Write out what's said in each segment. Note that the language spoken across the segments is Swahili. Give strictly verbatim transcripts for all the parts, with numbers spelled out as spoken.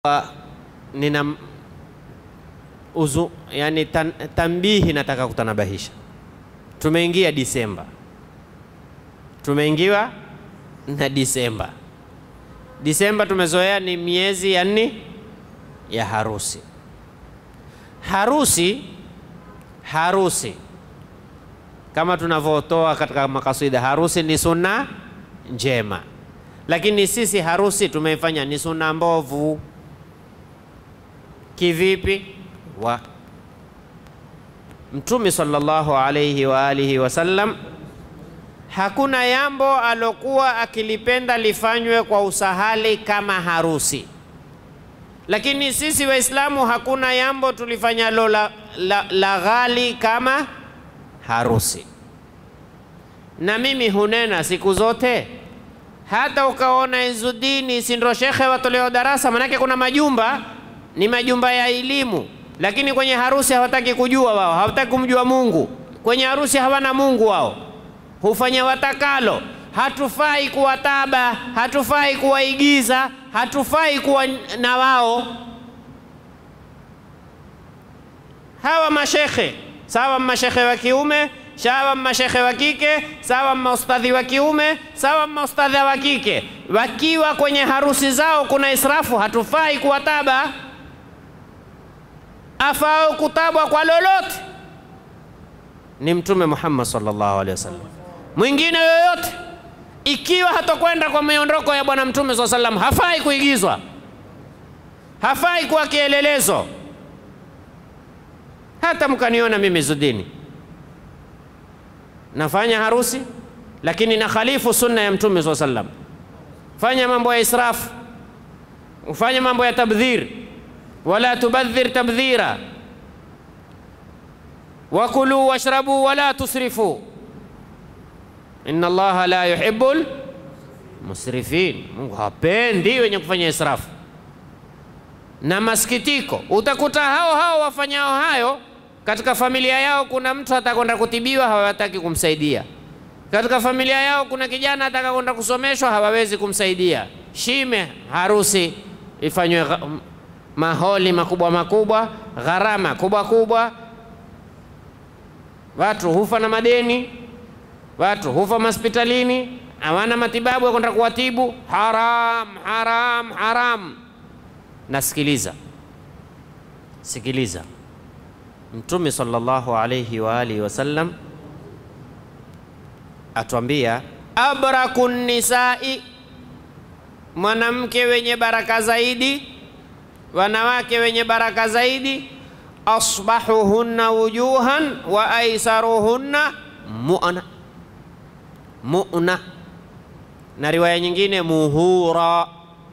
Nina uzu, yani tan, tambihi nataka kutanabahisha. Tumeingia Disemba, tumeingiwa na Disemba. Disemba tumezoea ni miezi ya nini ya harusi. Harusi harusi kama tunavyotoa katika makasida, harusi ni sunna njema, lakini sisi harusi tumeifanya ni sunna mbovu. Kivipi? Wa Mtume sallallahu alayhi wa alihi wasallam hakuna jambo alokuwa akilipenda lifanywe kwa usahali kama harusi, lakini sisi Waislamu hakuna jambo tulifanya lo la, la, la ghali kama harusi. Na mimi hunena siku zote, hata ukaona Izudini Sindro shekhe watoleo darasa, manake kuna majumba ni majumba ya elimu, lakini kwenye harusi hawataki kujua wao, hawataki kumjua Mungu. Kwenye harusi hawana Mungu wao, hufanya watakalo. Hatufai kuwataba, hatufai kuwaigiza, hatufai kuwa na wao. Hawa mashekhe, sawa mashekhe wa kiume, sawa mashekhe wa kike, sawa maustadhi wa kiume, sawa maustadhi wa kike, wakiwa kwenye harusi zao kuna israfu, hatufai kuwataba. Afao kutabwa kwa lolote ni Mtume Muhammad sallallahu alaihi wasallam. Mwingine yoyote ikiwa hatakwenda kwa miondoko ya bwana Mtume sallallahu alaihi wasallam hafai kuigizwa, hafai kuwa kielelezo. Hata mkaniona mimi Izudini nafanya harusi, lakini na khalifu sunna ya Mtume sallallahu alaihi wasallam. Fanya mambo ya israfu, ufanye mambo ya tabdhir, wala tubadhir tabdhira, wakulu washrabu wala tusrifu, inna Allaha la yuhibbul musrifin. Mungu hapendi wenye kufanya israfu. Na masikitiko, utakuta hao hao wafanyao hayo katika familia yao kuna mtu atakwenda kutibiwa, hawataki kumsaidia. Katika familia yao kuna kijana atakakwenda kusomeshwa, hawawezi kumsaidia. Shime harusi ifanywe maholi makubwa makubwa, gharama kubwa kubwa, watu hufa na madeni, watu hufa hospitalini, hawana matibabu ya kwenda kuwatibu. Haram, haram, haram. Nasikiliza, sikiliza. Mtume sallallahu alayhi wa alihi wasallam atuambia, abrakun nisai, mwanamke wenye baraka zaidi, wanawake wenye baraka zaidi, asbahuhunna wujuhan wa aisaruhunna mu'na. Mu'na. Na riwaya nyingine muhura.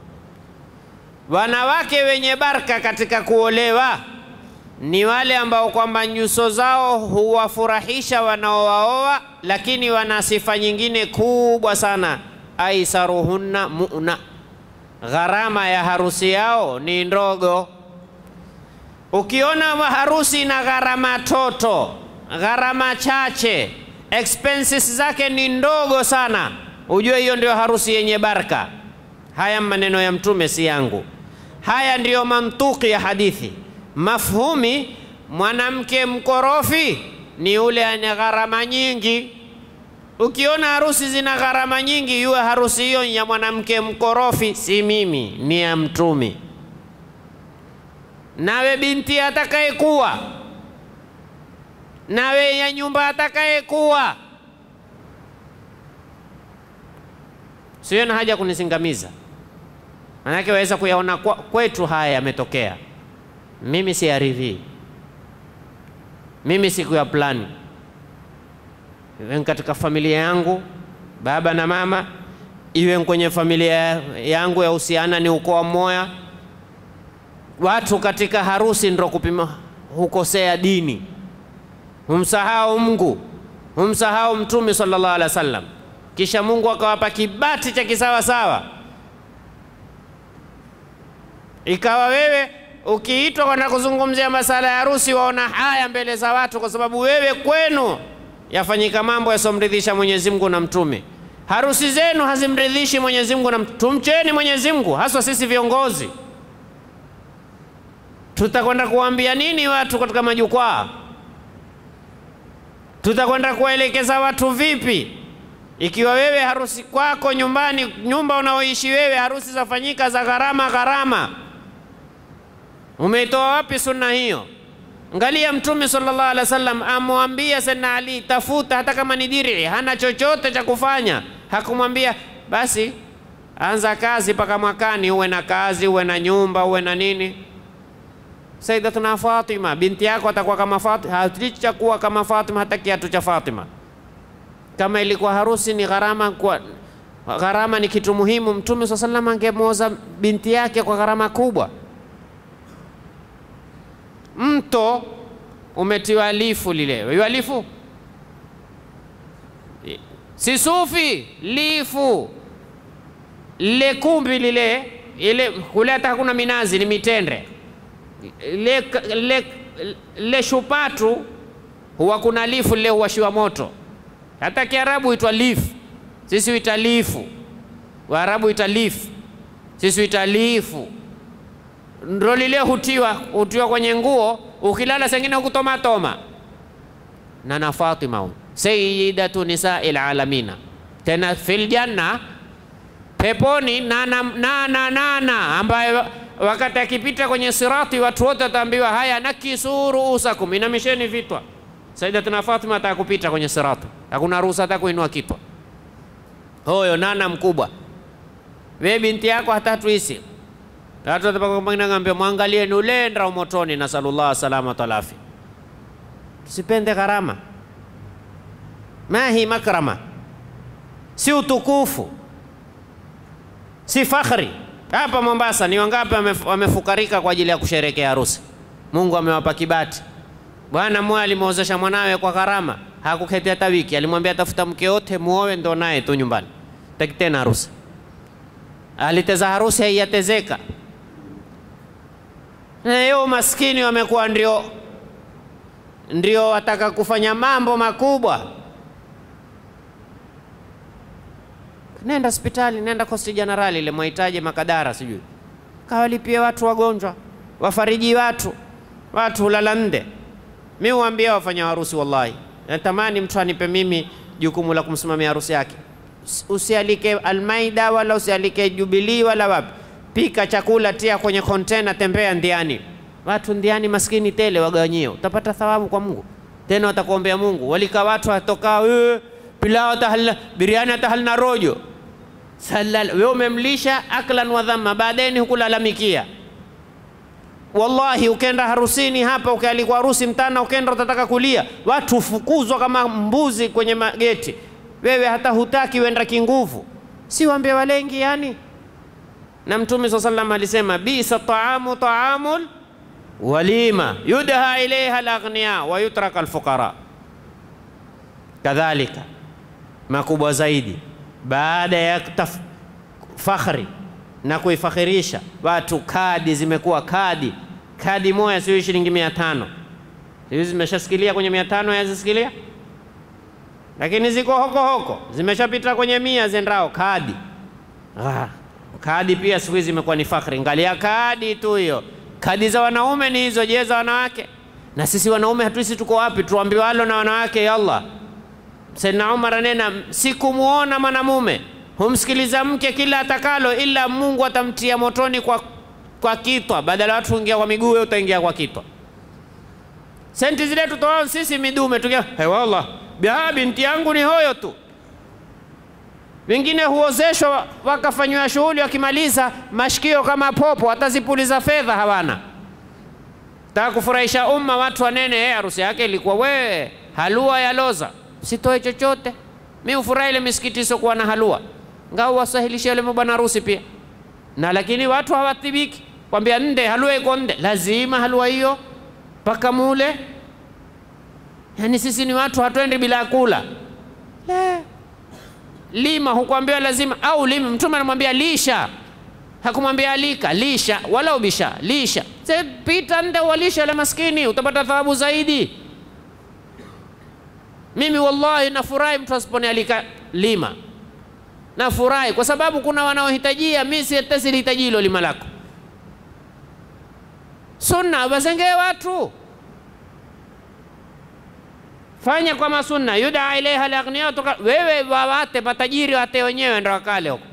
Wanawake wenye baraka katika kuolewa ni wale ambao kwamba nyuso zao huwafurahisha wanaowaoa, lakini wana sifa nyingine kubwa sana. Aisaruhunna mu'na, gharama ya harusi yao ni ndogo. Ukiona harusi na gharama toto, gharama chache, expenses zake ni ndogo sana, ujue hiyo ndio harusi yenye baraka. Haya maneno ya Mtume si yangu, haya ndiyo mantuki ya hadithi. Mafhumi, mwanamke mkorofi ni ule ana gharama nyingi. Ukiona harusi zina gharama nyingi, yue harusi hiyo ya mwanamke mkorofi. Si mimi, ni ya Mtume. Nawe binti atakaye kuwa, nawe ya nyumba atakaye kuwa, sio na haja kunisingamiza, manake waweza kuyaona kwetu haya yametokea. Mimi si aridhi, mimi siku ya plani. Iwe katika familia yangu baba na mama, iwe kwenye familia yangu ya uhusiana ni ukoo mmoja. Watu katika harusi ndio kupima, hukosea dini, humsahau Mungu, humsahau Mtume sallallahu alaihi wasallam, kisha Mungu akawapa kibati cha kisawa sawa. Ikawa wewe ukiitwa kwenda kuzungumzia masala ya harusi waona haya mbele za watu, kwa sababu wewe kwenu yafanyika mambo yasomridhisha Mwenyezi Mungu na Mtume. Harusi zenu hazimridhishi Mwenyezi Mungu na Mtume. Tumcheni Mwenyezi Mungu, haswa sisi viongozi. Tutakwenda kuambia nini watu katika majukwaa? Tutakwenda kuwaelekeza watu vipi? Ikiwa wewe harusi kwako nyumbani, nyumba unaoishi wewe, harusi zafanyika za gharama gharama, umeitoa wapi sunna hiyo? Angalia Mtume sallallahu alaihi wasallam amwambia Sayyidina Ali, tafuta hata kama ni dir'i, hana chochote cha kufanya. Hakumwambia basi anza kazi paka mwakani uwe na kazi, uwe na nyumba, uwe na nini. Sayyidatuna Fatima, binti yako atakuwa kama Fatima, haticha kuwa kama Fatima, hata kiatu cha Fatima. Kama ilikuwa harusi ni gharama, kwa gharama ni kitu muhimu, Mtume sallallahu alaihi wasallam angemwoza binti yake kwa gharama kubwa. Mto umetiwa lifu lile, wewe lifu si sufi, lifu lile kumbi lile, ile kule hata hakuna minazi, ni mitende. Le, le, le shupatu huwa kuna lifu lile huwashiwa moto. Hata Kiarabu huitwa lifu, sisi huita lifu. Waarabu huita lifu, sisi huita lifu. Ndo lile hutiwa, hutiwa kwenye nguo, ukilala sengine hukutoma toma. Nana Fatima sayyidatu nisa'il alamina, tena fil janna, peponi, nana nana nana, ambaye wakati akipita kwenye sirati watu wote wataambiwa haya nakisuru usakum, inamisheni vitwa. Sayyidatuna Fatima atakupita kwenye sirati, hakuna ruhusa hata kuinua kitwa. Huyo nana mkubwa. Wewe binti yako hatatuisi, watu watapaka mwingine ngambia muangalie nulenda motoni, na sallallahu salama talafi. Tusipende gharama, mahi makrama, si utukufu, si fakhri. Hapa Mombasa ni wangapi wamefukarika kwa ajili ya kusherehekea harusi? Mungu amewapa kibati. Bwana mmoja alimwozesha mwanawe kwa gharama, hakuketi hata wiki, alimwambia tafuta mke wote muoe ndo naye tu nyumbani, taki tena harusi. Aliteza harusi haiyatezeka. Na yeye maskini wamekuwa ndio ndio wataka kufanya mambo makubwa. Nenda hospitali, nenda Coast General ile mahitaji makadara sijui, kawalipie watu wagonjwa, wafariji watu, watu hulala nde. Mimi huambia wafanya harusi, wallahi natamani mtu anipe mimi jukumu la kumsimamia harusi yake. Usialike Almaida wala usialike Jubilee wala wapi, pika chakula, tia kwenye container, tembea ndiani, watu ndiani maskini tele wagawanyio, utapata thawabu kwa Mungu. Tena watakuombea Mungu. Walika watu watoka wewe pilau tahalla biriani tahalla rojo salal, wewe umemlisha aklan wa dhamma, baadaye hukulalamikia. Wallahi ukenda harusini hapa, ukialikwa harusi mtana, ukenda utataka kulia, watu fukuzwa kama mbuzi kwenye mageti, wewe hata hutaki, wenda kinguvu. Si waambie walengi yani. Na Mtume sallallahu alaihi wasallam alisema bisa ta'amu ta'amul walima yudha ilaiha al-aghniya wa yutraka al-fuqara. Kadhalika makubwa zaidi baada ya fakhri na kuifakhirisha watu, kadi zimekuwa kadi. Kadi moja sio shilingi mia tano. Hizi zimeshasikilia kwenye mia tano, yazisikilia, lakini ziko hoko hoko, zimeshapita kwenye mia zendao kadi. Ah, kadi pia siku hizi zimekuwa ni fakhri. Angalia kadi tu hiyo. Kadi za wanaume ni hizo, je za wanawake? Na sisi wanaume hatuisi tuko wapi? Tuambiwa halo na wanawake, ya Allah. Sayyidina Umar anena, sikumuona mwanamume humsikiliza mke kila atakalo, ila Mungu atamtia motoni kwa kwa kitwa. Badala watu kuingia kwa miguu, wewe utaingia kwa kitwa. Senti zile tutoa sisi midume tukia, hey wallah biha binti yangu ni hoyo tu. Wengine huozeshwa wakafanywa shughuli, wakimaliza mashikio kama popo, atazipuliza fedha hawana. Taka kufurahisha umma, watu wanene hey, harusi yake ilikuwa we halua ya loza, sitoe chochote. Mimi ufurahi ile misikiti sio kuwa na halua, ngao wasahilisha ile bwana harusi pia. Na lakini watu hawatibiki kwambia nde halua iko nde, lazima halua hiyo paka mule. Yani sisi ni watu hatuendi bila kula. La. Lima hukwambia lazima, au lima Mtume anamwambia lisha, hakumwambia alika, lisha wala ubisha, lisha. Sasa pita nde walisha la maskini, utapata thawabu zaidi. Mimi wallahi nafurahi mtu asipone alika lima, nafurahi kwa sababu kuna wanaohitajia. Mimi si hata silihitaji hilo lima lako. Sunna wazengee watu, fanya kwa masunna. Yudaa ilaiha al-aghniya, wewe wawate matajiri wate wenyewe ndio wakale huko.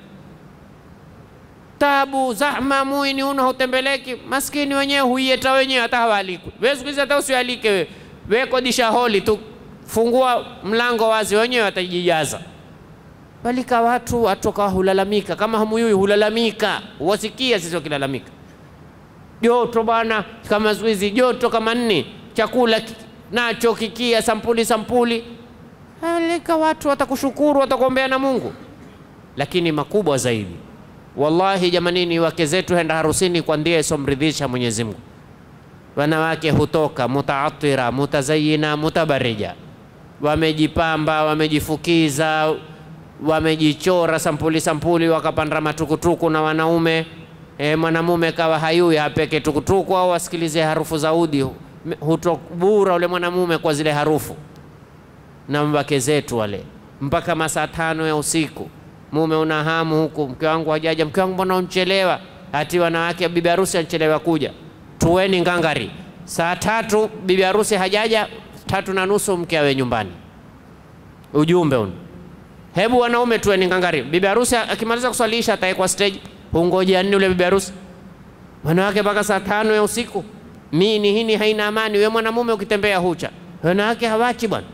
Tabu zahma muini una hutembeleki, maskini wenyewe huieta wenyewe, hata hawalikwi. Wewe siku hizi hata usialike wewe, wewe kodisha holi tu, fungua mlango wazi, wenyewe watajijaza. Bali kwa watu atoka hulalamika kama hamuyui, hulalamika wasikia sisi wakilalamika, joto bwana kama siku hizi joto kama nini, chakula nacho kikia sampuli sampuli. Halika watu watakushukuru, watakuombea na Mungu. Lakini makubwa zaidi, wallahi jamanini, wake zetu henda harusini kwa ndiye somridhisha Mwenyezi Mungu. Wanawake hutoka mutaatira, mutazayina, mutabarija, wamejipamba, wamejifukiza, wamejichora sampuli sampuli, wakapanda matukutuku na wanaume. E, mwanamume kawa hayui hapeke tukutuku au asikilize harufu za udi, hutobura ule mwanamume kwa zile harufu. Na wake zetu wale mpaka masaa tano ya usiku, mume una hamu huku, mke wangu hajaja, mke wangu mbona unchelewa? Hati wanawake bibi harusi anchelewa kuja. Tuweni ngangari, saa tatu bibi harusi hajaja, tatu na nusu mke awe nyumbani. Ujumbe huu, hebu wanaume tuweni ngangari. Bibi harusi akimaliza kuswalisha ataekwa stage, ungoje nini ule bibi harusi? Wanawake mpaka saa tano ya usiku, mimi hini haina amani. Wewe mwanamume ukitembea hucha, wanawake hawachi bwana.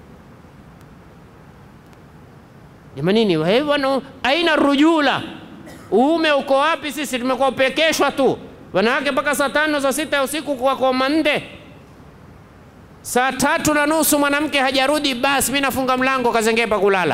Jamanini, wewe wana aina rujula, uume uko wapi? Sisi tumekuwa pekeshwa tu. Wanawake mpaka saa tano za sita ya usiku kwa kwa mande, saa tatu na nusu mwanamke hajarudi, basi mimi nafunga mlango kazengee pa kulala.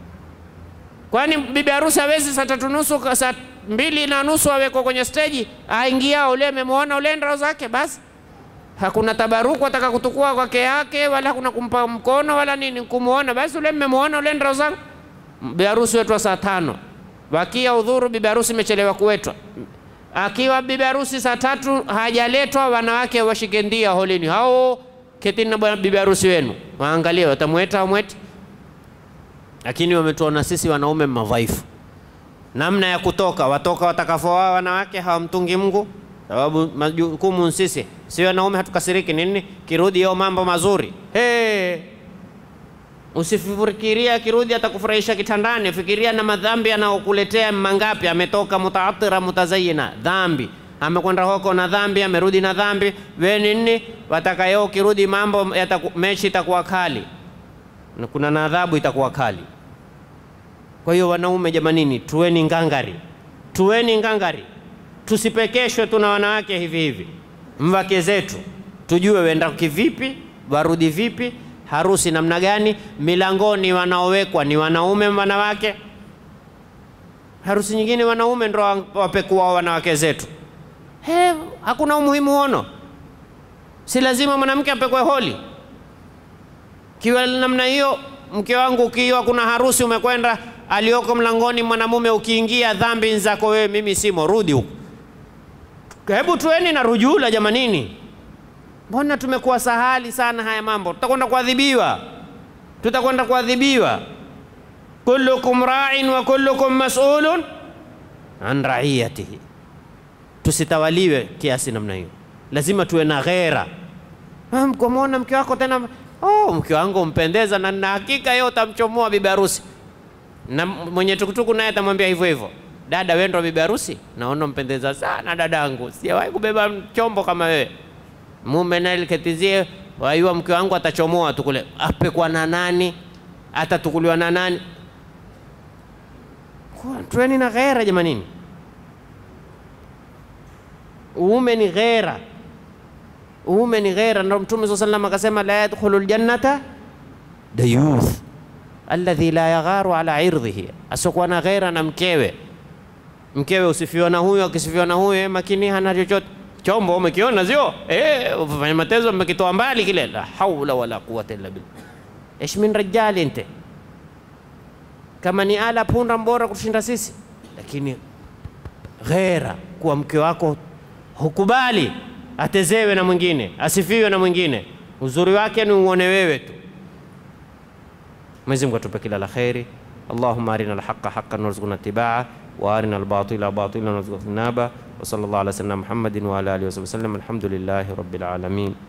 Kwani bibi harusi hawezi saa tatu nusu, saa mbili na nusu aweko kwenye stage, aingia ule amemuona ule ndao zake, basi hakuna tabaruku ataka kutukua kwake yake, wala hakuna kumpa mkono wala nini kumuona, basi ule mmemuona ule ndao zake. Bibi harusi wetu saa tano, wakia udhuru bibi harusi imechelewa kuwetwa. Akiwa bibi harusi saa tatu hajaletwa, wanawake washike ndia holini, hao ketini na bibi harusi wenu, waangalie watamweta amwete. Lakini wametuona sisi wanaume madhaifu, namna ya kutoka watoka watakafoa wanawake hawamtungi Mungu, sababu majukumu sisi si wanaume. Hatukasiriki nini kirudi yao mambo mazuri. Hey, usifikiria kirudi atakufurahisha kitandani, fikiria na madhambi anaokuletea mangapi. Ametoka mutaatira mutazayina, dhambi, amekwenda huko na dhambi, amerudi na dhambi. Wewe nini wataka yao kirudi mambo yataku, mechi itakuwa kali na kuna na adhabu itakuwa kali. Kwa hiyo wanaume jamanini, tuweni ngangari, tuweni ngangari, tusipekeshwe tuna wanawake hivi hivi. Mwake zetu tujue wenda kivipi, warudi vipi, harusi namna gani, milangoni wanaowekwa ni wanaume wanawake. Harusi nyingine wanaume ndio wapekua wanawake zetu. He, hakuna umuhimu ono, si lazima mwanamke apekwe holi. Kiwa namna hiyo, mke wangu ukiwa kuna harusi umekwenda, alioko mlangoni mwanamume, ukiingia dhambi zako wewe, mimi simo, rudi huko. Hebu tueni na rujula jamanini. Mbona tumekuwa sahali sana haya mambo? Tutakwenda kuadhibiwa, tutakwenda kuadhibiwa. Kullukum ra'in wa kullukum mas'ulun an ra'iyatihi. Tusitawaliwe kiasi namna hiyo, lazima tuwe na ghera. Mkomona mke wako tena, oh mke wangu umpendeza, na na hakika yeye utamchomoa bibi harusi, na mwenye tukutuku naye atamwambia hivyo hivyo, dada wewe ndo bibi harusi, naona mpendeza sana dadangu, sijawahi kubeba chombo kama wewe. Mume naye liketizie, waiwa mke wangu atachomoa tukule, apekwa na nani, atatukuliwa na nani? Kwa tueni na ghera jamanini, uume ni ghera, uume ni ghera. Ndio Mtume sallallahu alayhi wasallam akasema, la yadkhulul jannata dayuth alladhi la yagharu ala irdhihi, asokuwa na ghera na mkewe. Mkewe usifiwa na huyo, akisifiwa na huyo makini hana chochote. Chombo umekiona sio? Eh, ufanye matezo mmekitoa mbali kile. La haula wala quwwata illa billah. Ish min rajali ente, kama ni ala punda mbora kushinda sisi. Lakini ghera kwa mke wako, hukubali atezewe na mwingine, asifiwe na mwingine, uzuri wake ni uone wewe tu. Mwenyezi Mungu atupe kila la khairi. Allahumma arina al-haqqa haqqan warzuqna ittiba'ah وارنا الباطل باطلا وارزقنا اجتنابه وصلى الله على سيدنا محمد وعلى اله وصحبه وسلم الحمد لله رب العالمين.